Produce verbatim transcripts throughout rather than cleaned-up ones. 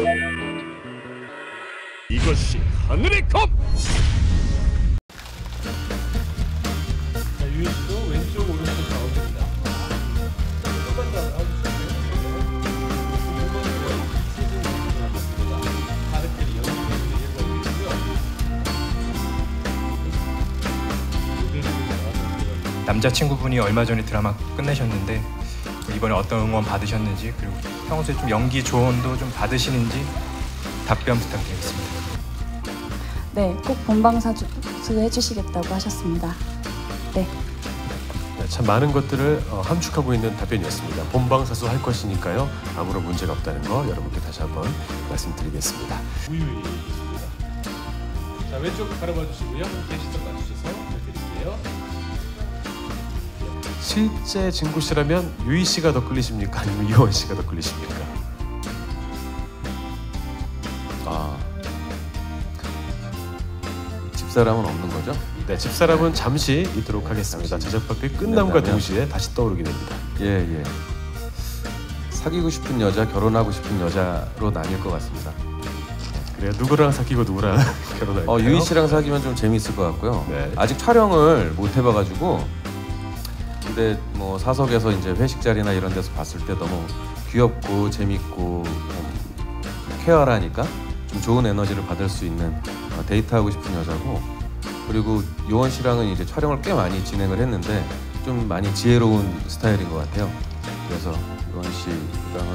이것이 하늘의 검! 자, 유희 씨도 왼쪽 오른쪽 나오십니다. 조금만 더 나와주시면 가르치기 연습해주는 예고가 있고요. 남자친구분이 얼마 전에 드라마 끝내셨는데 이번에 어떤 응원 받으셨는지, 그리고 평소에 좀 연기 조언도 좀 받으시는지 답변 부탁드리겠습니다. 네, 꼭 본방사수 해주시겠다고 하셨습니다. 네. 네, 참 많은 것들을 어, 함축하고 있는 답변이었습니다. 본방사수 할 것이니까요. 아무런 문제가 없다는 거 여러분께 다시 한번 말씀드리겠습니다. 우유이 있습니다. 자, 왼쪽 바라봐 주시고요. 대시선 맞추셔서 해드릴게요. 실제 진구 씨라면 유희 씨가 더 끌리십니까? 아니면 이원 씨가 더 끌리십니까? 아, 집사람은 없는 거죠? 네, 집사람은 잠시 있도록 하겠습니다. 제작 발표 끝남과 끝난다면? 동시에 다시 떠오르게 됩니다. 예, 예. 사귀고 싶은 여자, 결혼하고 싶은 여자로 나뉠 것 같습니다. 그래요? 누구랑 사귀고 누구랑 결혼할까요? 어, 유희 씨랑 사귀면 좀 재미있을 것 같고요. 네. 아직 촬영을 못 해봐가지고, 근데 뭐 사석에서 이제 회식 자리나 이런 데서 봤을 때 너무 귀엽고 재밌고 좀 케어하니까 좀 좋은 에너지를 받을 수 있는 어, 데이트하고 싶은 여자고, 그리고 요원 씨랑은 이제 촬영을 꽤 많이 진행을 했는데 좀 많이 지혜로운 스타일인 것 같아요. 그래서 요원 씨랑은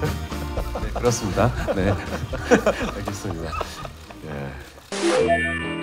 네, 그렇습니다. 네. 알겠습니다. 예.